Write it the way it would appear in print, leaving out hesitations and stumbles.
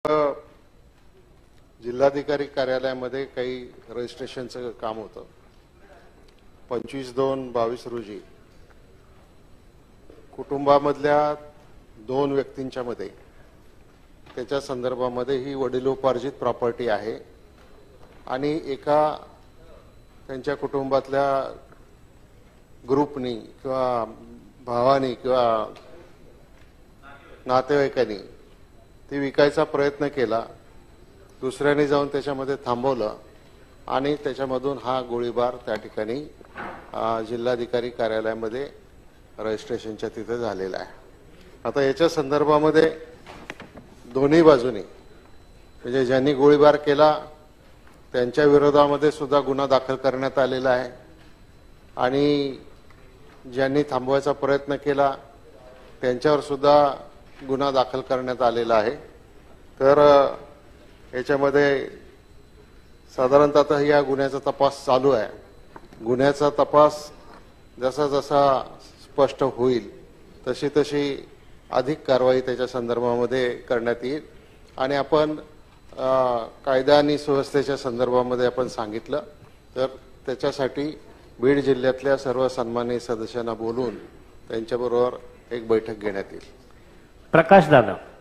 जिल्हाधिकारी कार्यालयामध्ये काही रजिस्ट्रेशनचं काम होतं. 25/2/22 रोजी कुटुंबामधल्या 2 व्यक्तींच्या मध्ये त्याच्या संदर्भामध्ये ही वडिलोपार्जित प्रॉपर्टी आहे आणि एका त्यांच्या कुटुंबातल्या ग्रुपनी किंवा भावानी किंवा नातेवाईकांनी ती विकायचा प्रयत्न केला. दुसऱ्याने जाऊन त्याच्यामध्ये थांबवलं आणि त्याच्यामधून हा गोळीबार त्या ठिकाणी जिल्हाधिकारी कार्यालयामध्ये रजिस्ट्रेशनच्या तिथे झालेला आहे. आता याच्या संदर्भामध्ये दोन्ही बाजूनी म्हणजे ज्यांनी गोळीबार केला त्यांच्या विरोधामध्ये सुद्धा गुन्हा दाखल करण्यात आलेला आहे आणि ज्यांनी थांबवायचा प्रयत्न केला त्यांच्यावर सुद्धा गुन्हा दाखल करण्यात आलेला आहे. तर याच्यामध्ये साधारणतः या गुन्ह्याचा तपास चालू आहे. गुन्ह्याचा तपास जसा जसा स्पष्ट होईल तशी तशी अधिक कारवाई त्याच्या संदर्भामध्ये करण्यात येईल आणि आपण कायदा आणि सुव्यवस्थेच्या संदर्भामध्ये आपण सांगितलं तर त्याच्यासाठी बीड जिल्ह्यातल्या सर्व सन्माननीय सदस्यांना बोलून त्यांच्याबरोबर एक बैठक घेण्यात येईल. प्रकाश दादा.